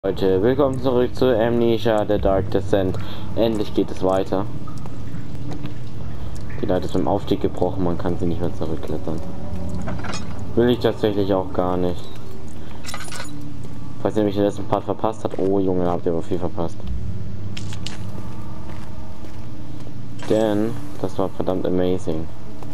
Leute, willkommen zurück zu Amnesia: The Dark Descent. Endlich geht es weiter. Die Leiter ist beim Aufstieg gebrochen, man kann sie nicht mehr zurückklettern. Will ich tatsächlich auch gar nicht. Falls ihr mich den letzten Part verpasst hat, oh Junge, habt ihr aber viel verpasst. Denn das war verdammt amazing.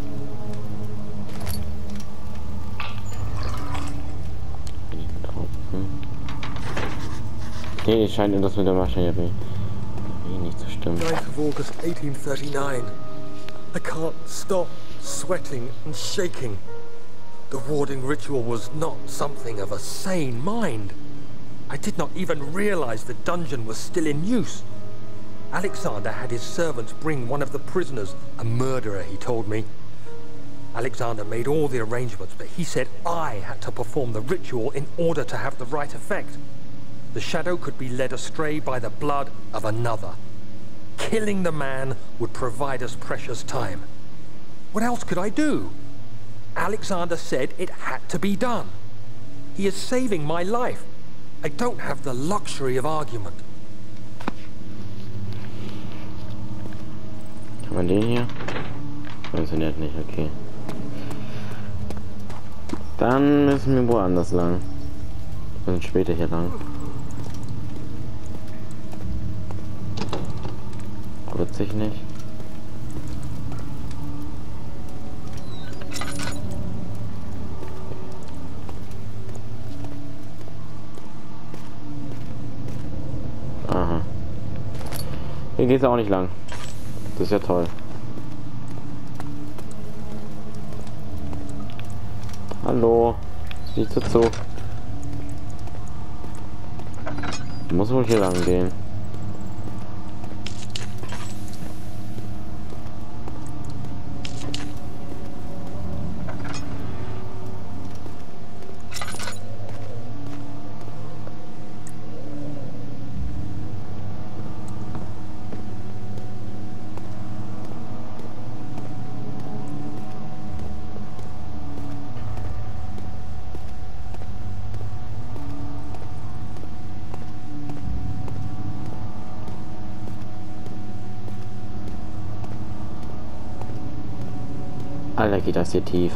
Okay, scheint das mit der Maschinerie nicht zu stimmen. 9th of August 1839. I can't stop sweating and shaking. The warding ritual was not something of a sane mind. I did not even realize the dungeon was still in use. Alexander had his servants bring one of the prisoners, a murderer, he told me. Alexander made all the arrangements, but he said I had to perform the ritual in order to have the right effect. The shadow could be led astray by the blood of another. Killing the man would provide us precious time. What else could I do? Alexander said it had to be done. He is saving my life. I don't have the luxury of argument. Kann man den hier? Funktioniert nicht, okay. Dann müssen wir woanders lang. Wir sind später hier lang. Wird sich nicht. Aha. Hier geht's auch nicht lang. Das ist ja toll. Hallo. Siehst du zu? Muss wohl hier lang gehen. Alter, geht das hier tief.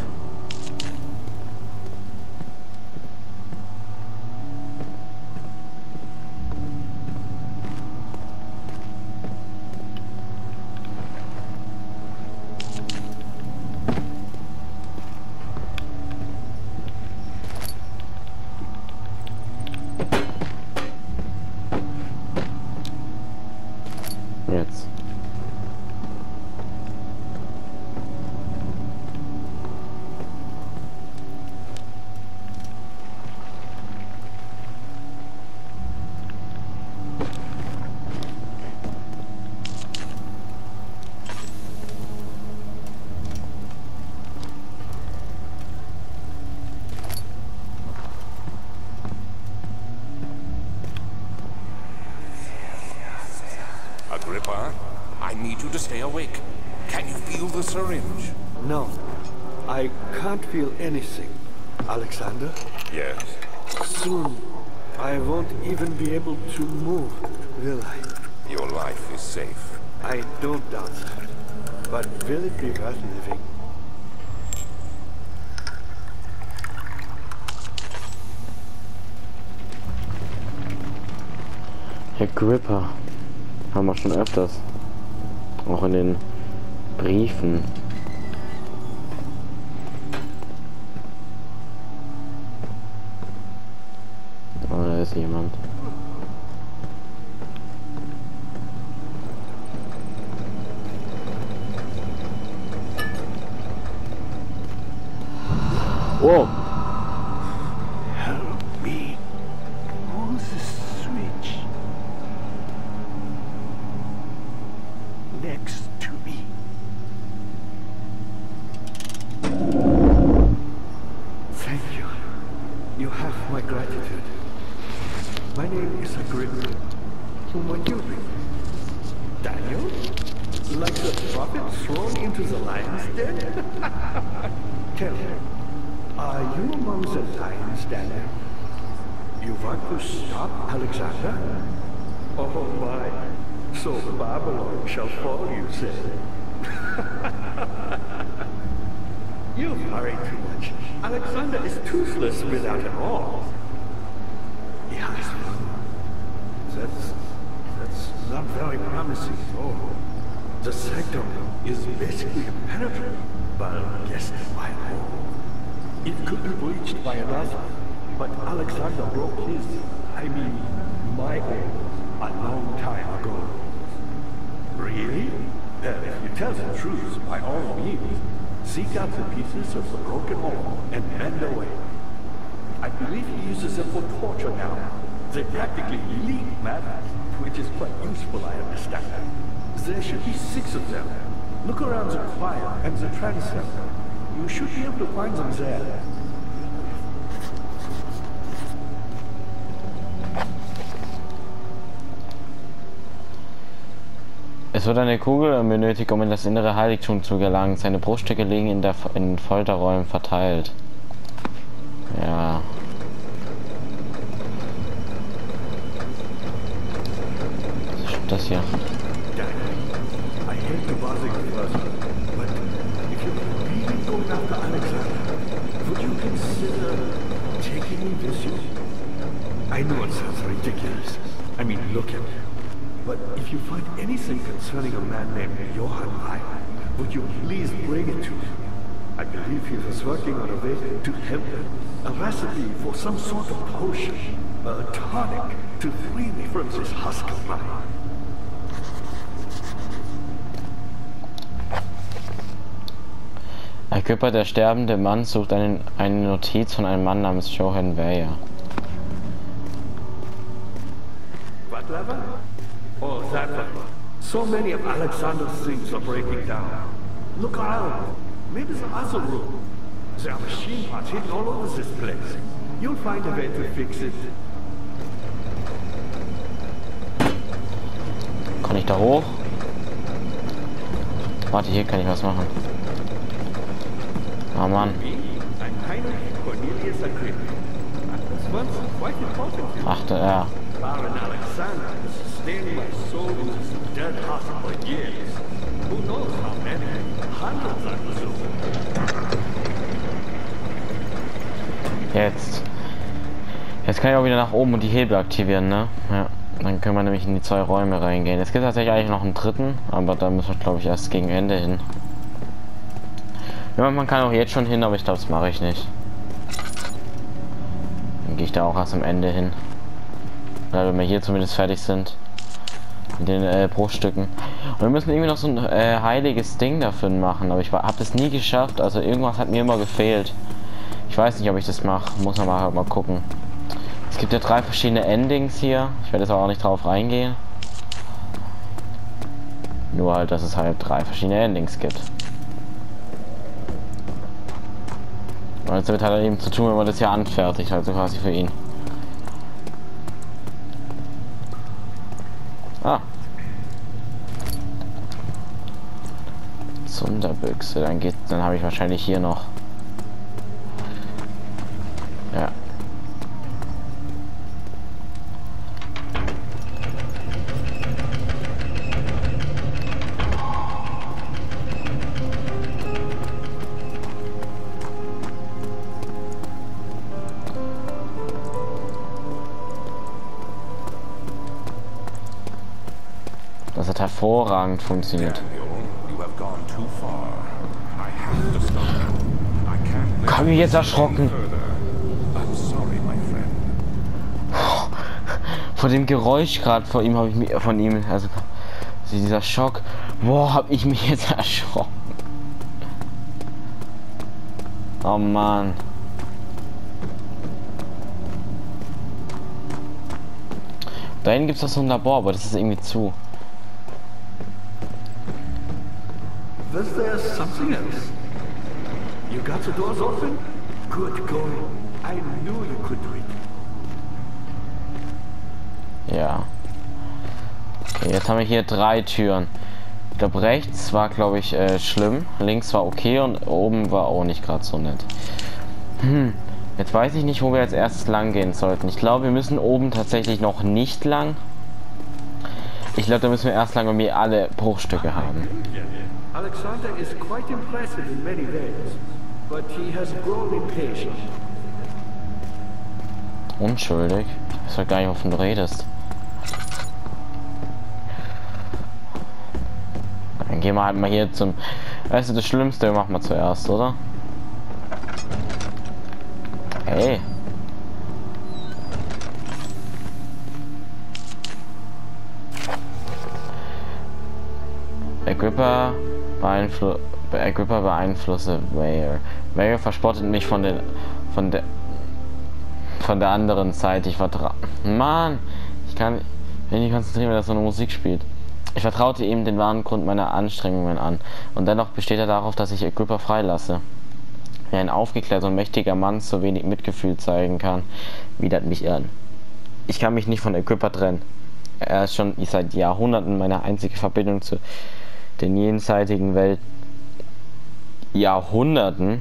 Jetzt. Agrippa, I need you to stay awake. Can you feel the syringe? No, I can't feel anything. Alexander? Yes. Soon, I won't even be able to move, will I? Your life is safe. I don't doubt that. But will it be worth living? Agrippa. Haben wir schon öfters. Auch in den Briefen. Oh, da ist jemand. Wow. Help me. Hold the switch. Next to me. Thank you. You have my gratitude. My name is Agrippa. Whom are you? Daniel? Like the prophet thrown into the lion's den? Tell me, are you among the lions, Daniel? You want to stop Alexander? Oh my. So Babylon shall fall, you say? You've hurried too much. Alexander is toothless without an all. Yes. That's not very promising at all. The sector is basically impenetrable, but guess by whom? It could be breached by another, but Alexander broke his, my own, a long time ago. Really? Then if you tell the truth, by all means, seek out the pieces of the broken wall and bend away. I believe he uses them for torture now. They practically leak matter, which is quite useful, I understand. There should be 6 of them. Look around the choir and the transept. You should be able to find them there. Es wird eine Kugel benötigt, um in das innere Heiligtum zu gelangen. Seine Bruchstücke liegen in den Folterräumen verteilt. Ja. Was ist das hier? I hate to bother you further, but if you're really going after Alexander, would you consider taking me with you? I know it sounds ridiculous. I mean, look at me. But if you find anything concerning a man named Johann Weih, would you please bring it to me? I believe he was working on a way to heaven, a recipe for some sort of potion, a tonic to free me from this husk of mine. Agrippa, der sterbende Mann, sucht eine Notiz von einem Mann namens Johann Weih. What level? Oh, that one. So many of Alexander's things are breaking down. Look around. Maybe the other room. There are machine parts hidden all over this place. You'll find a way to fix it. Kann ich da hoch? Warte, hier kann ich was machen. Ah, Mann. I'm Heinrich Cornelius Agrippa. This one's quite important. Achte, ja. Baron Alexander has sustained my soul in this dead heart for years. Who knows how many? Hundreds, I presume. Jetzt kann ich auch wieder nach oben und die Hebel aktivieren, ne? Ja. Dann können wir nämlich in die 2 Räume reingehen. Es gibt tatsächlich eigentlich noch einen dritten, aber da müssen wir, glaube ich, erst gegen Ende hin. Ja, man kann auch jetzt schon hin, aber ich glaube, das mache ich nicht. Dann gehe ich da auch erst am Ende hin. Weil wenn wir hier zumindest fertig sind. Mit den Bruchstücken. Und wir müssen irgendwie noch so ein heiliges Ding dafür machen. Aber ich habe das nie geschafft. Also irgendwas hat mir immer gefehlt. Ich weiß nicht, ob ich das mache. Muss man mal gucken. Es gibt ja 3 verschiedene Endings hier. Ich werde jetzt auch nicht drauf reingehen. Nur halt, dass es halt 3 verschiedene Endings gibt. Und jetzt wird halt eben zu tun, wenn man das hier anfertigt. Also quasi für ihn. Ah. Sonderbüchse. Dann habe ich wahrscheinlich hier noch. Ja. Das hat hervorragend funktioniert. Ich habe mich jetzt erschrocken. Vor dem Geräusch gerade vor ihm habe ich mich also dieser Schock. Boah, habe ich mich jetzt erschrocken. Oh Mann. Da hinten gibt es doch so ein Labor, aber das ist irgendwie zu. Was there something else? You got the doors open? Good going. I knew you could do it. Ja. Okay, jetzt haben wir hier 3 Türen. Ich glaube, rechts war, glaube ich, schlimm. Links war okay und oben war auch nicht gerade so nett. Jetzt weiß ich nicht, wo wir als erstes lang gehen sollten. Ich glaube, wir müssen oben tatsächlich noch nicht lang. Ich glaube, da müssen wir erst lang, wenn wir alle Bruchstücke haben. Alexander is quite impressive in many ways, but he has grown impatient. Unschuldig? Ich weiß ja gar nicht, wovon du redest. Dann gehen wir halt mal hier zum... Weißt du, das Schlimmste machen wir zuerst, oder? Hey. Agrippa beeinflusse Weir. Weir verspottet mich von der anderen Seite. Ich vertraue. Mann, ich kann mich nicht konzentrieren, wenn das so eine Musik spielt. Ich vertraute ihm den wahren Grund meiner Anstrengungen an. Und dennoch besteht er darauf, dass ich Agrippa freilasse. Wie ein aufgeklärter und mächtiger Mann so wenig Mitgefühl zeigen kann, widert mich an. Ich kann mich nicht von Agrippa trennen. Er ist schon seit Jahrhunderten meine einzige Verbindung zu den jenseitigen Welt. Jahrhunderten?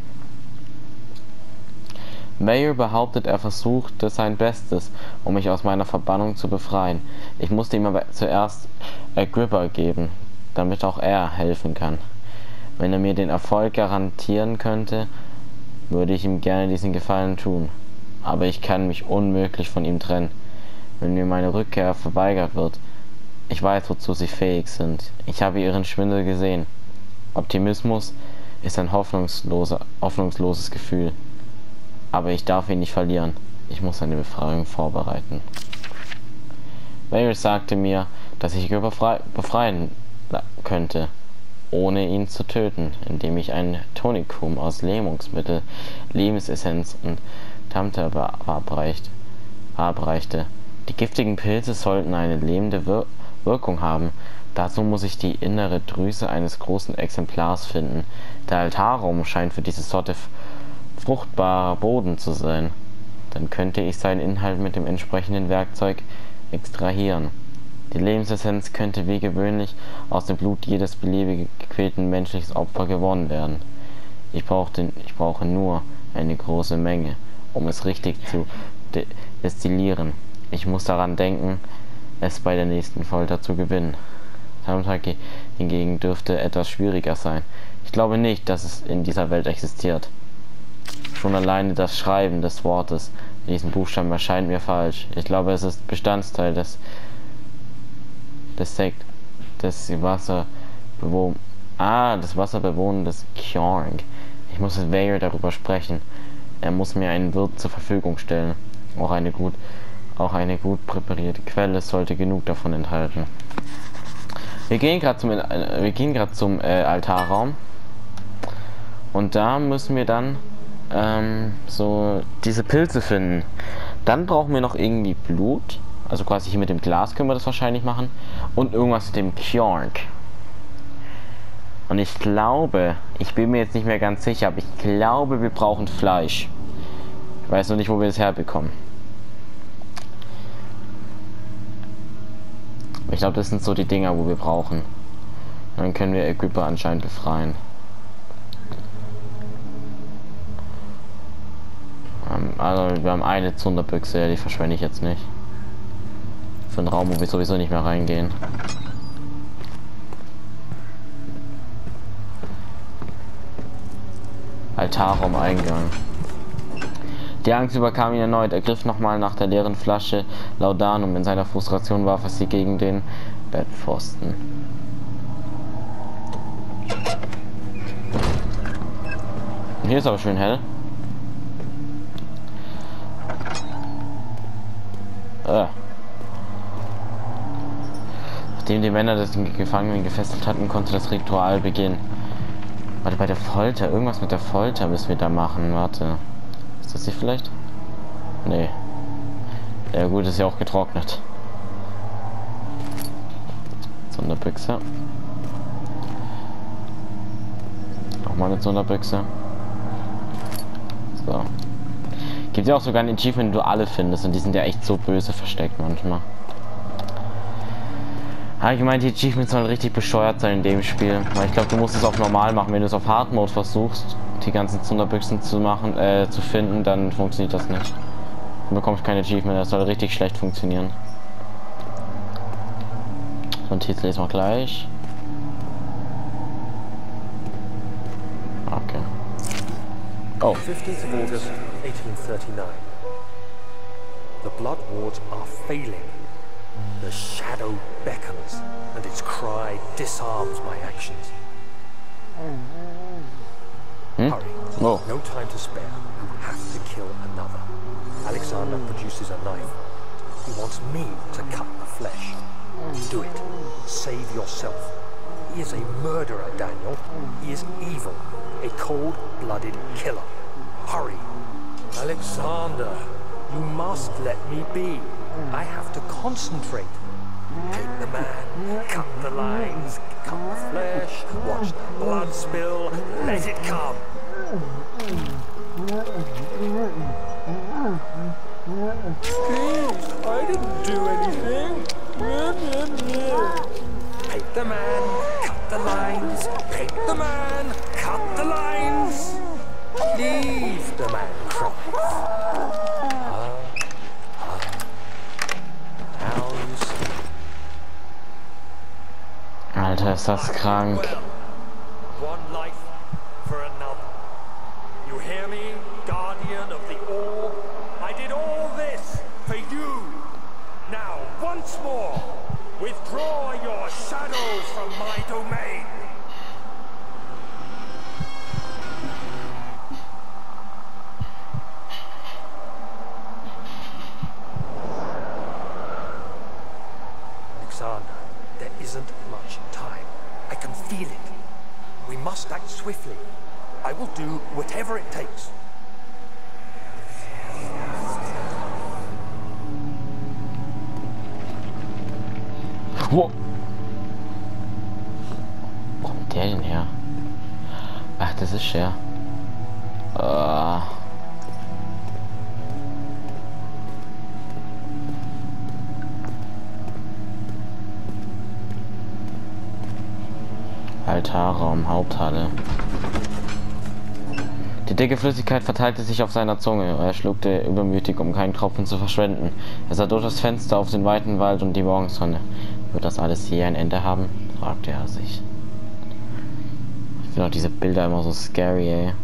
Mayer behauptet, er versuchte sein Bestes, um mich aus meiner Verbannung zu befreien. Ich musste ihm aber zuerst Agrippa geben, damit auch er helfen kann. Wenn er mir den Erfolg garantieren könnte, würde ich ihm gerne diesen Gefallen tun. Aber ich kann mich unmöglich von ihm trennen, wenn mir meine Rückkehr verweigert wird. Ich weiß, wozu sie fähig sind. Ich habe ihren Schwindel gesehen. Optimismus ist ein hoffnungsloses Gefühl. Aber ich darf ihn nicht verlieren. Ich muss eine Befreiung vorbereiten. Varys sagte mir, dass ich ihn befreien könnte, ohne ihn zu töten, indem ich ein Tonikum aus Lähmungsmittel, Lebensessenz und Tamter verabreichte. Die giftigen Pilze sollten eine lähmende Wirkung haben. Dazu muss ich die innere Drüse eines großen Exemplars finden. Der Altarraum scheint für diese Sorte fruchtbarer Boden zu sein. Dann könnte ich seinen Inhalt mit dem entsprechenden Werkzeug extrahieren. Die Lebensessenz könnte wie gewöhnlich aus dem Blut jedes beliebig gequälten menschlichen Opfer gewonnen werden. Ich brauche nur eine große Menge, um es richtig zu destillieren. Ich muss daran denken, es bei der nächsten Folter zu gewinnen. Tamtag hingegen dürfte etwas schwieriger sein. Ich glaube nicht, dass es in dieser Welt existiert. Schon alleine das Schreiben des Wortes in diesem Buchstaben erscheint mir falsch. Ich glaube, es ist Bestandteil des wasserbewohnendes Kjorng. Ich muss mit Vader darüber sprechen. Er muss mir einen Wirt zur Verfügung stellen. Auch eine gut präparierte Quelle sollte genug davon enthalten. Wir gehen gerade zum Altarraum. Und da müssen wir dann so diese Pilze finden. Dann brauchen wir noch irgendwie Blut. Also quasi hier mit dem Glas können wir das wahrscheinlich machen. Und irgendwas mit dem Kjorng. Und ich glaube, ich bin mir jetzt nicht mehr ganz sicher, aber ich glaube, wir brauchen Fleisch. Ich weiß noch nicht, wo wir das herbekommen. Ich glaube, das sind so die Dinger, wo wir brauchen. Dann können wir Agrippa anscheinend befreien. Also wir haben eine Zunderbüchse, ja, die verschwende ich jetzt nicht. Für einen Raum, wo wir sowieso nicht mehr reingehen. Altarraum-Eingang. Die Angst überkam ihn erneut. Er griff nochmal nach der leeren Flasche Laudanum. In seiner Frustration warf er sie gegen den Bettpfosten. Und hier ist aber schön hell. Nachdem die Männer den Gefangenen gefesselt hatten, konnte das Ritual beginnen. Warte, bei der Folter. Irgendwas mit der Folter müssen wir da machen. Warte. Ist das hier vielleicht? Nee. Ja gut, ist ja auch getrocknet. Sonderbüchse. Nochmal eine Sonderbüchse. So. Gibt ja auch sogar ein Achievement, wenn du alle findest. Und die sind ja echt so böse versteckt manchmal. Allgemein, die Achievements sollen richtig bescheuert sein in dem Spiel. Weil ich glaube, du musst es auf normal machen. Wenn du es auf Hard Mode versuchst, die ganzen Zunderbüchsen zu machen, zu finden, dann funktioniert das nicht. Dann bekomme ich keine Achievement, das soll richtig schlecht funktionieren. So, ein Titel lesen wir gleich. Okay. Oh. 15th of August, 1839. The Blood Wards are failing. The shadow beckons, and its cry disarms my actions. Hurry. Oh. No time to spare. You have to kill another. Alexander produces a knife. He wants me to cut the flesh. Do it. Save yourself. He is a murderer, Daniel. He is evil. A cold-blooded killer. Hurry. Alexander, you must let me be. I have to concentrate. Take the man, cut the lines, cut the flesh, watch the blood spill, let it come. Please, I didn't do anything. Take the man, cut the lines, take the man, cut the lines. Leave the man cries. Now you see. Alter, ist das krank. One life for another. You hear me, guardian of the all? I did all this for you. Now, once more, withdraw your shadows from my domain. Alexander, there isn't much time. I can feel it. We must act swiftly. I will do whatever it takes. Wo kommt der denn her? Ach, das ist Cher. Altarraum, Haupthalle. Die dicke Flüssigkeit verteilte sich auf seiner Zunge. Er schluckte übermütig, um keinen Tropfen zu verschwenden. Er sah durch das Fenster auf den weiten Wald und die Morgensonne. Wird das alles je ein Ende haben? Fragte er sich. Ich finde auch diese Bilder immer so scary, ey.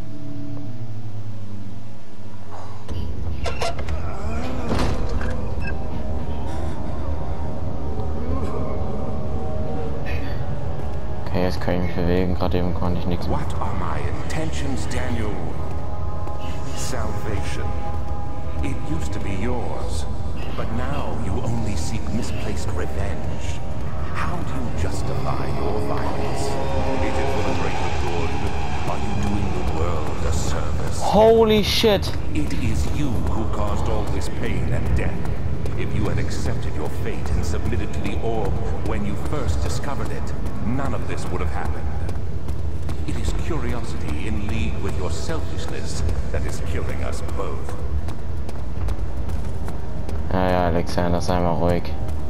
Okay, jetzt kann ich mich bewegen. Gerade eben konnte ich nichts machen. What are my intentions, Daniel? Salvation. It used to be yours, but now you only seek misplaced revenge. How do you justify your violence? Is it for the greater good? Are you doing the world a service? Holy shit! It is you who caused all this pain and death. If you had accepted your fate and submitted to the orb when you first discovered it, none of this would have happened. It is curiosity in league with your selfishness that is killing us both. Ja, Alexander, sei mal ruhig.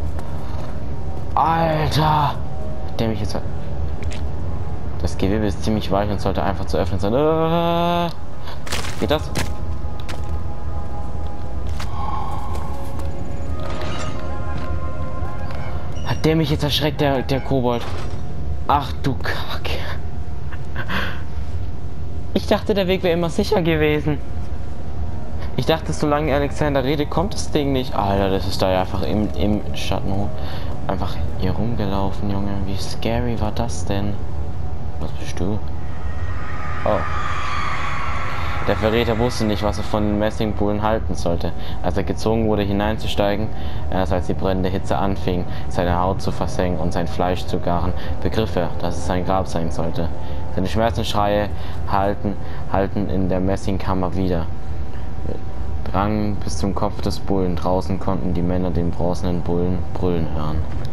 Alter! Der mich jetzt... Das Gewebe ist ziemlich weich und sollte einfach zu öffnen sein. Geht das? Hat der mich jetzt erschreckt, der Kobold? Ach du Kacke. Ich dachte, der Weg wäre immer sicher gewesen. Ich dachte, solange Alexander redet, kommt das Ding nicht. Alter, das ist da ja einfach im Schatten einfach hier rumgelaufen, Junge. Wie scary war das denn? Was bist du? Oh. Der Verräter wusste nicht, was er von den Messingpoolen halten sollte. Als er gezwungen wurde, hineinzusteigen, erst als die brennende Hitze anfing, seine Haut zu versengen und sein Fleisch zu garen, begriff er, dass es sein Grab sein sollte. Seine Schmerzensschreie halten in der Messingkammer wieder. Drangen bis zum Kopf des Bullen. Draußen konnten die Männer den bronzenen Bullen brüllen hören.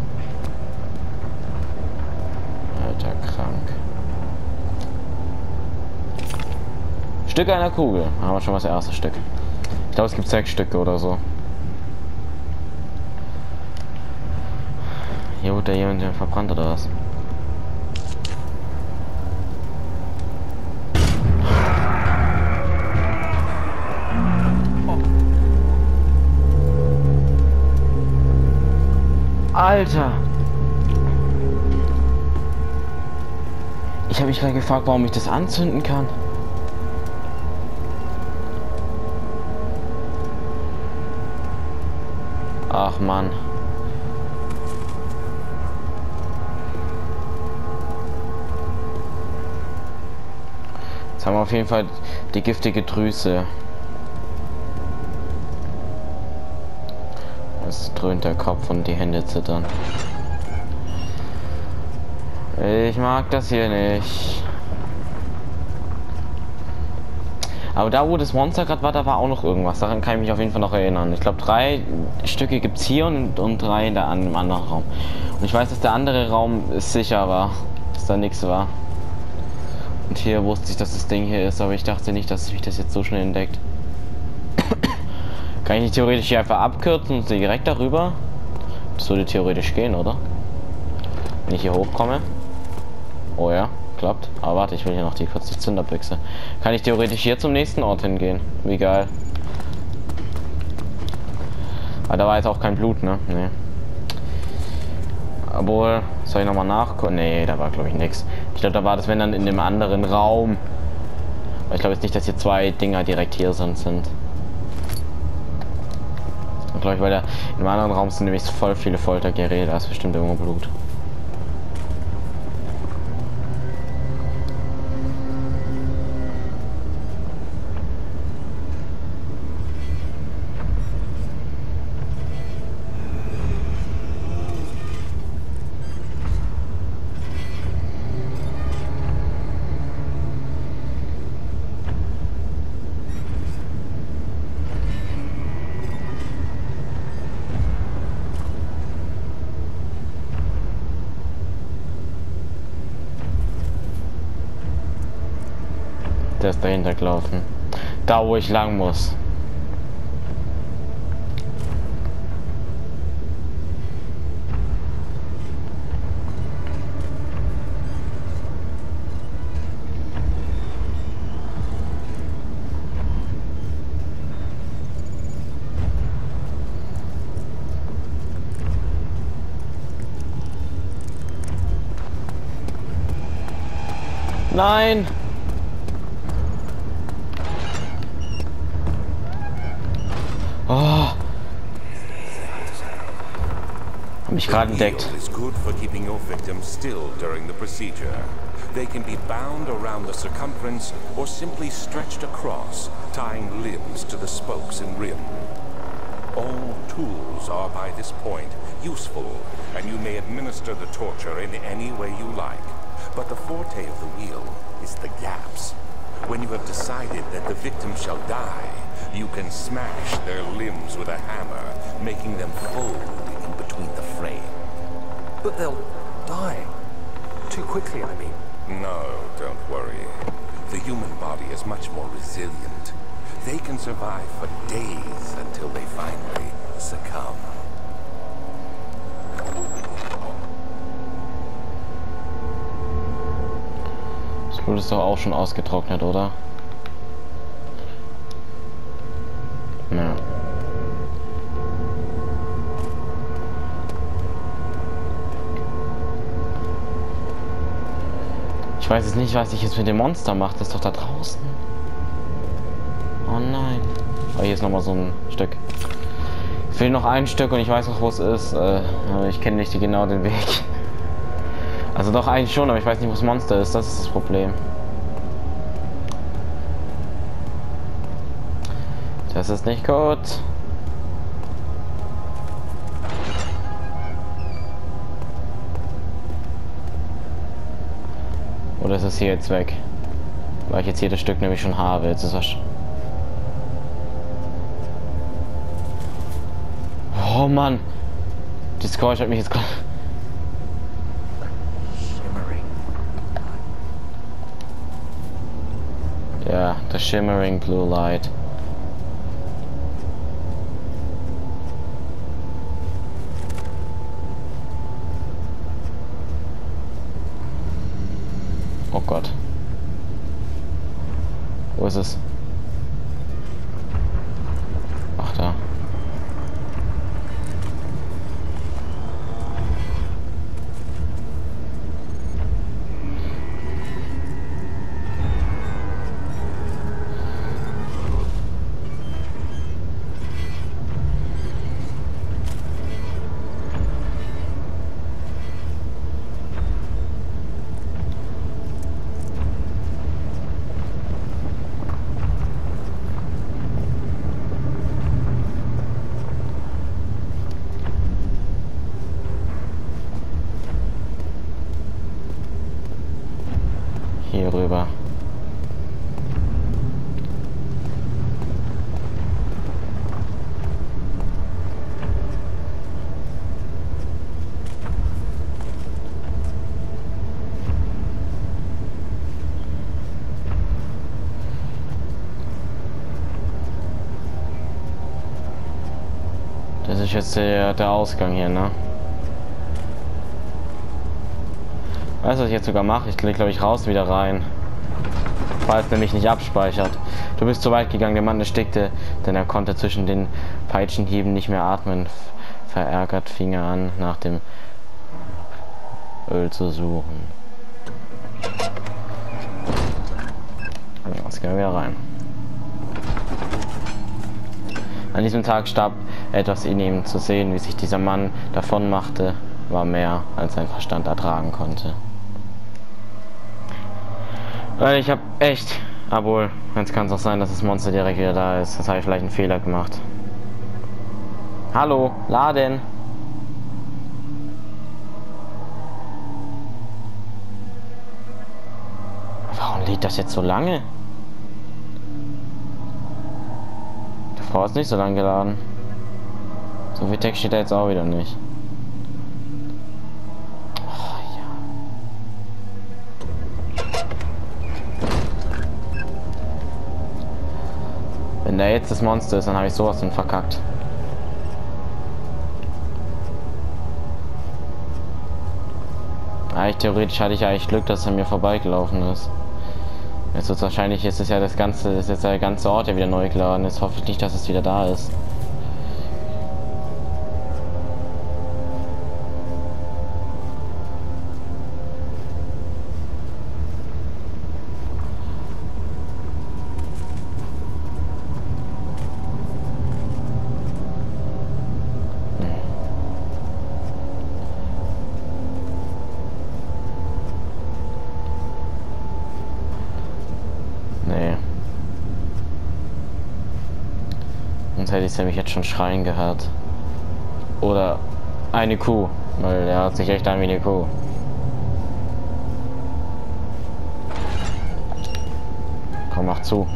Alter, krank. Stück einer Kugel. Haben wir schon mal das erste Stück. Ich glaube, es gibt 6 Stücke oder so. Hier wurde jemand verbrannt oder was? Alter! Ich habe mich gerade gefragt, warum ich das anzünden kann. Ach Mann. Jetzt haben wir auf jeden Fall die giftige Drüse. Es dröhnt der Kopf und die Hände zittern. Ich mag das hier nicht. Aber da, wo das Monster gerade war, da war auch noch irgendwas. Daran kann ich mich auf jeden Fall noch erinnern. Ich glaube, 3 Stücke gibt es hier und 3 in der im anderen Raum. Und ich weiß, dass der andere Raum sicher war. Dass da nichts war. Und hier wusste ich, dass das Ding hier ist, aber ich dachte nicht, dass mich das jetzt so schnell entdeckt. Kann ich nicht theoretisch hier einfach abkürzen und direkt darüber? Das würde theoretisch gehen, oder? Wenn ich hier hochkomme. Oh ja, klappt. Aber warte, ich will hier noch die 40 Zünderbüchse. Kann ich theoretisch hier zum nächsten Ort hingehen? Wie geil. Aber da war jetzt auch kein Blut, ne? Nee. Obwohl, soll ich nochmal nachgucken? Nee, da war glaube ich nichts. Ich glaube, da war das, wenn dann in dem anderen Raum. Aber ich glaube jetzt nicht, dass hier 2 Dinger direkt hier sind. Glaube ich, weil da im anderen Raum sind nämlich voll viele Foltergeräte. Da ist bestimmt irgendwo Blut. Der ist dahinter gelaufen. Da, wo ich lang muss. Nein! Oh. Hab mich gerade entdeckt. Is good for keeping your victims still during the procedure. They can be bound around the circumference or simply stretched across, tying limbs to the spokes and rim. All tools are by this point useful, and you may administer the torture in any way you like. But the forte of the wheel is the gaps. When you have decided that the victim shall die, you can smash their limbs with a hammer, making them fold in between the frame. But they'll die. Too quickly, I mean. No, don't worry. The human body is much more resilient. They can survive for days until they finally succumb. Das Blut ist doch auch schon ausgetrocknet, oder? Ja. Ich weiß jetzt nicht, was ich jetzt mit dem Monster mache. Das ist doch da draußen. Oh nein. Oh, hier ist noch mal so ein Stück. Ich will noch ein Stück und ich weiß noch, wo es ist. Aber ich kenne nicht genau den Weg. Also doch eigentlich schon, aber ich weiß nicht, wo das Monster ist. Das ist das Problem. Das ist nicht gut. Oder ist es hier jetzt weg? Weil ich jetzt jedes Stück nämlich schon habe. Jetzt ist das. Oh Mann! Das Geräusch hat mich jetzt gerade. Ja, the shimmering blue light. Oh Gott. Wo ist es? Ach, da. jetzt der Ausgang hier, ne? Weißt du, was ich jetzt sogar mache? Ich klicke, glaube ich, raus wieder rein. Falls nämlich nicht abspeichert. Du bist zu weit gegangen, der Mann erstickte, denn er konnte zwischen den Peitschenhieben nicht mehr atmen. Verärgert fing er an, nach dem Öl zu suchen. Jetzt gehen wir wieder rein. An diesem Tag starb etwas in ihm. Zu sehen, wie sich dieser Mann davon machte, war mehr, als sein Verstand ertragen konnte. Weil ich habe echt, obwohl, jetzt kann es auch sein, dass das Monster direkt wieder da ist. Das habe ich vielleicht einen Fehler gemacht. Hallo, laden. Warum lädt das jetzt so lange? Davor ist nicht so lange geladen. So viel Text steht da jetzt auch wieder nicht. Oh, ja. Wenn da jetzt das Monster ist, dann habe ich sowas von verkackt. Eigentlich theoretisch hatte ich eigentlich Glück, dass er mir vorbeigelaufen ist. Jetzt wird wahrscheinlich, ist es ja das ganze, ist jetzt der ganze Ort ja wieder neu geladen. Jetzt hoffe ich nicht, dass es wieder da ist. Sonst hätte ich es nämlich jetzt schon schreien gehört. Oder eine Kuh, weil der hat sich echt an wie eine Kuh. Komm, mach zu.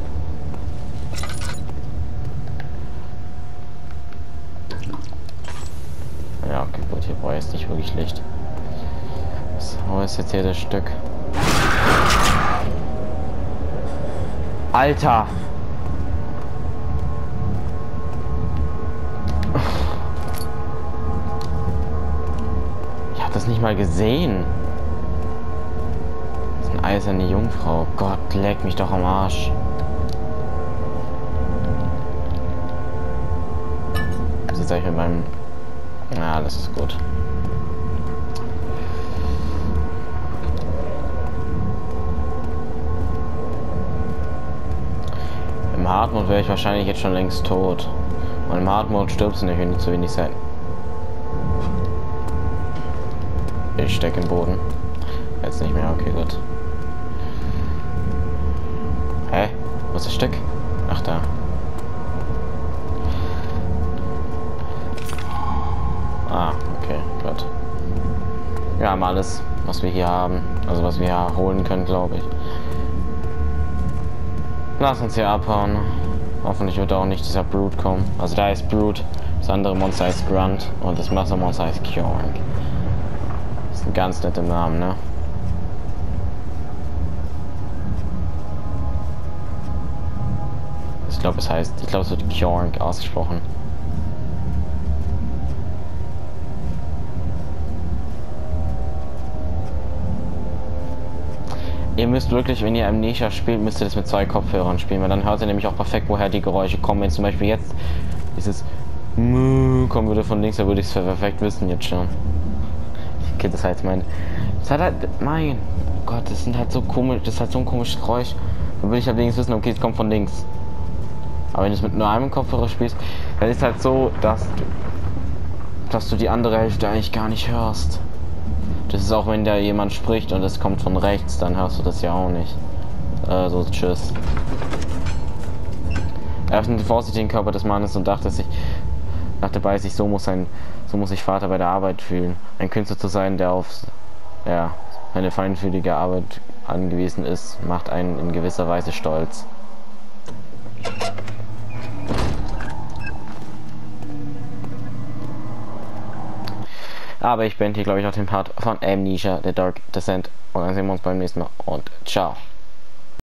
Ja, okay, gut, hier brauche ich jetzt nicht wirklich Licht. Wo ist jetzt hier das Stück? Alter! Ich habe das nicht mal gesehen. Das ist eine eiserne Jungfrau. Gott, leck mich doch am Arsch. Was ist eigentlich mit meinem... Ja, das ist gut. Im Hard-Mode wäre ich wahrscheinlich jetzt schon längst tot. Und im Hard-Mode stirbst du nicht, wenn du zu wenig Zeit. Ich stecke im Boden. Jetzt nicht mehr, okay, gut. Hä? Wo ist das Stück? Ach, da. Ah, okay, gut. Wir haben alles, was wir hier haben. Also was wir hier holen können, glaube ich. Lass uns hier abhauen. Hoffentlich wird auch nicht dieser Brute kommen. Also da ist Brute, das andere Monster heißt Grunt und das Wassermonster heißt Kjorg. Das ist ein ganz netter Name, ne? Ich glaube, es wird Kjorg ausgesprochen. Ihr müsst wirklich, wenn ihr Amnesia spielt, müsst ihr das mit 2 Kopfhörern spielen, weil dann hört ihr nämlich auch perfekt, woher die Geräusche kommen. Wenn zum Beispiel jetzt dieses kommen würde von links, da würde ich es perfekt wissen jetzt schon. Okay, das heißt das hat halt, mein Gott, das sind halt so komisch, das ist halt so ein komisches Geräusch. Dann würde ich halt wenigstens wissen, okay, es kommt von links. Aber wenn du es mit nur einem Kopfhörer spielst, dann ist es halt so, dass du die andere Hälfte eigentlich gar nicht hörst. Das ist auch, wenn da jemand spricht und es kommt von rechts, dann hörst du das ja auch nicht. Also, tschüss. Er öffnete vorsichtig den Körper des Mannes und dachte bei sich, so muss sich Vater bei der Arbeit fühlen. Ein Künstler zu sein, der auf eine feinfühlige Arbeit angewiesen ist, macht einen in gewisser Weise stolz. Aber ich beende hier, glaube ich, auch den Part von Amnesia, The Dark Descent. Und dann sehen wir uns beim nächsten Mal und ciao.